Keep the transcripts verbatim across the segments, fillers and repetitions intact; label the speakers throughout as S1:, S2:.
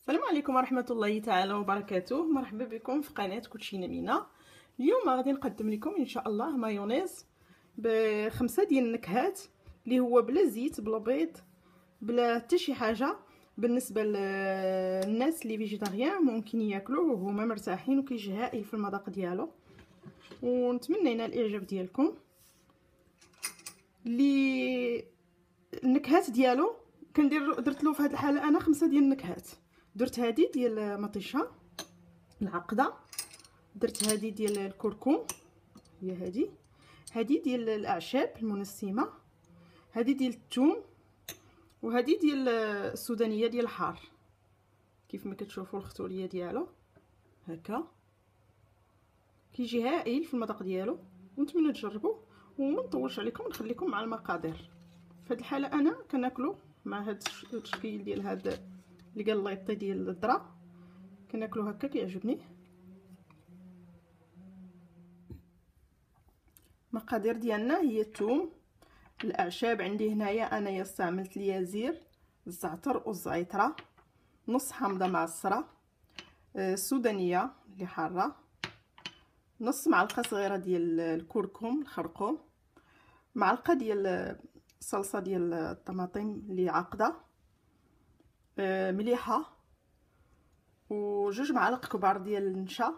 S1: السلام عليكم ورحمه الله تعالى وبركاته. مرحبا بكم في قناه كوتشينه مينا. اليوم غادي نقدم لكم ان شاء الله مايونيز بخمسه ديال النكهات اللي هو بلا زيت بلا بيض بلا حتى شي حاجه. بالنسبه للناس اللي فيجيتاريان ممكن ياكلوه وهما مرتاحين وكيجي هائل في المذاق ديالو، ونتمنى ينال الاعجاب ديالكم. اللي النكهات ديالو كندير درت له في هذه الحاله انا خمسه ديال النكهات. درت هذه ديال مطيشه العقده، درت هذه ديال الكركم هي هذه، هذه ديال الاعشاب المنسمه، هذه ديال الثوم، وهذه ديال السودانيه ديال الحار. كيف ما كتشوفوا الختوريه ديالو هكا كيجي هائل في المذاق ديالو، ونتمنى تجربوه وما نطولش عليكم نخليكم مع المقادير. في هذه الحاله انا كناكلو مع هذا التشكيل ديال هذا اللي قال لايطي ديال الذره، كناكلو هكا كيعجبني. المقادير ديالنا هي الثوم، الاعشاب عندي هنايا انايا استعملت اليازير، الزعتر والزعتره، نص حامضه معصره، السودانيه اللي حاره، نص معلقه صغيره ديال الكركم الخرقوم، معلقه ديال الصلصه ديال الطماطم اللي عاقده، مليحه، وجوج معالق كبار ديال النشا.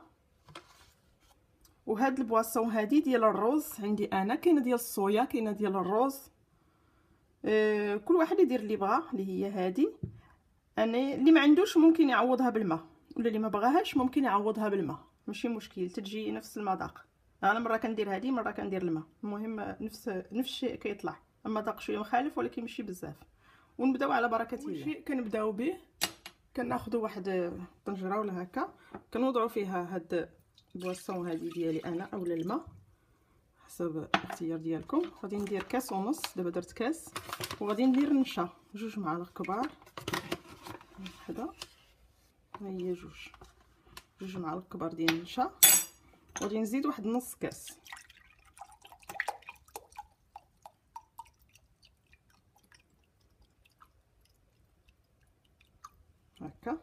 S1: وهاد البواسون هادي ديال الروز عندي انا، كاينه ديال الصويا كاينه ديال الروز، أه كل واحد يدير اللي بغا. اللي هي هادي انا اللي ما عندوش ممكن يعوضها بالماء، ولا اللي ما بغاهاش ممكن يعوضها بالماء، ماشي مشكل، تجي نفس المذاق. انا مره كندير هادي مره كندير الماء، المهم نفس نفس الشيء كيطلع، اما ذاق شويه مخالف ولكن ماشي بزاف. ونبداو على بركه الله. اول شيء كنبداو به كناخذوا واحد طنجره ولا هكا، كنوضعوا فيها هاد البواسون هذه ديالي انا اولا الماء حسب الاختيار ديالكم. غادي ندير كاس ونص، دابا درت كاس، وغادي ندير النشا جوج معالق كبار، وحده ها هي جوج جوج معالق كبار ديال النشا، وغادي نزيد واحد نص كاس هكا.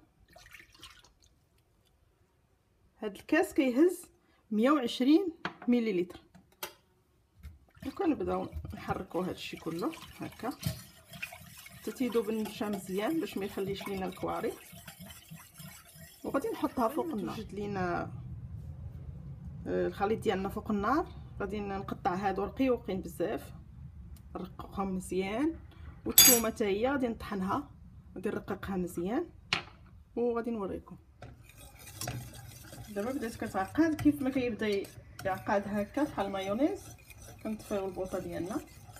S1: هاد الكاس كيهز مية وعشرين مليلتر، وكنبداو نحركوا هاد الشيء كله هكا حتى تيذوب النشا مزيان باش ما يخليش لينا الكواري. وغادي نحطها فوق النار. وجد لينا الخليط ديالنا فوق النار، غادي نقطع هادو رقيقين بزاف، نرققهم مزيان. والثومه حتى هي غادي نطحنها، غادي نرققها مزيان وغادي نوريكم. دابا بدات كتعقد، كيف ما كيبدا يعقد هكا بحال المايونيز كنطفيو البوطه ديالنا.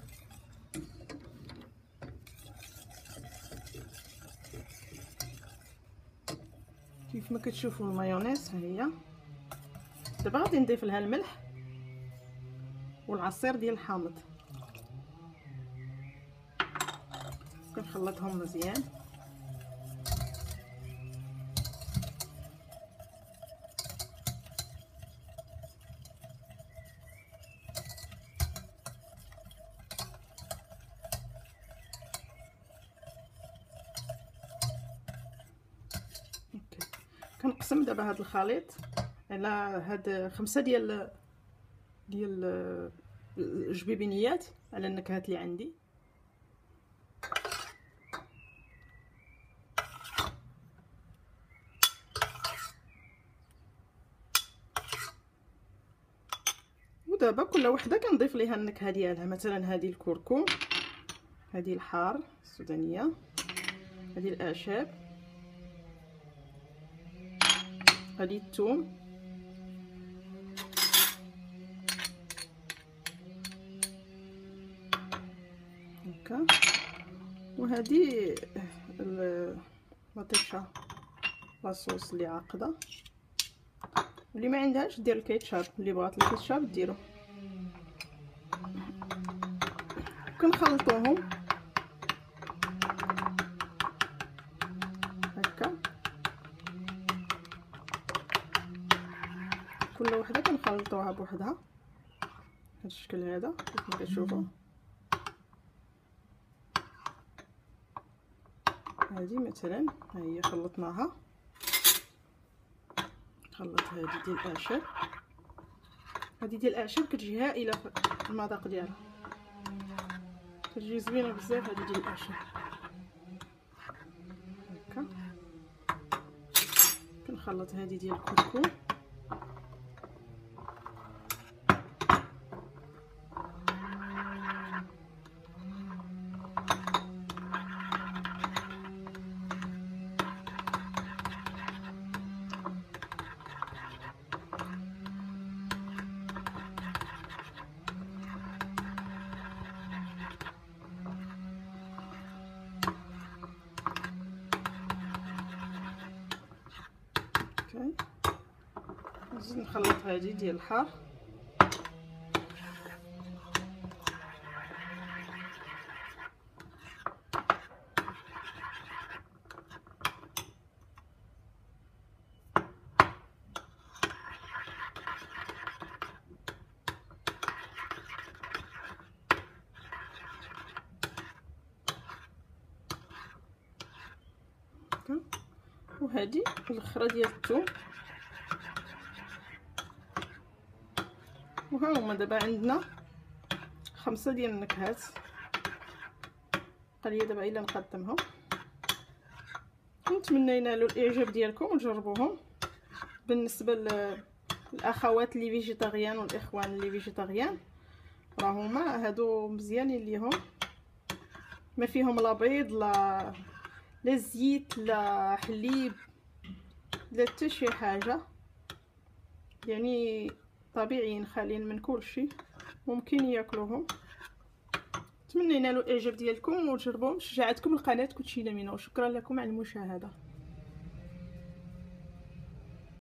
S1: كيف ما كتشوفوا المايونيز ها هي. دابا غادي نضيف لها الملح والعصير ديال الحامض، كنخلطهم مزيان. كنقسم دابا هذا الخليط على هاد خمسه ديال ديال الجبيبينيات على النكهات اللي عندي. ودابا كل وحده كنضيف ليها النكهه ديالها، مثلا هذه الكركم، هذه الحار السودانيه، هذه الاعشاب، هذه الثوم، هكا، وهذه المطيشه لاصوص اللي عاقده. اللي ما عندهاش دير الكيتشاب، اللي بغات الكيتشاب ديرو. كنخلطوهم هكا، كل وحده كنخلطوها بوحدها بهذا الشكل هذا كيف ما كتشوفوا هذه مثلا ها هي خلطناها. خلط هذه ديال الاعشاب، هذه ديال الاعشاب كتجي هائله في المذاق ديالها، كتجي زوينه بزاف هذه ديال الاعشاب. هكا كنخلط هذه ديال الكركم، نزيد نخلط هذه ديال الحار. وهذه الاخرى ديال الثوم. وها هما دابا عندنا خمسة ديال النكهات. بقى لي دابا الا نقدمهم. نتمنى ينالوا الاعجاب ديالكم وتجربوهم. بالنسبه للاخوات اللي فيجيتاريان والاخوان اللي فيجيتاريان راه هما هادو مزيانين ليهم، ما فيهم لا بيض لا لا زيت لا حليب لا حتى شي حاجه، يعني طبيعيين خاليين من كل شيء، ممكن ياكلوهم. نتمنى ينالوا الاعجاب ديالكم وتجربوهم. شجاعتكم القناه كوتشينا مينا، وشكرا لكم على المشاهده.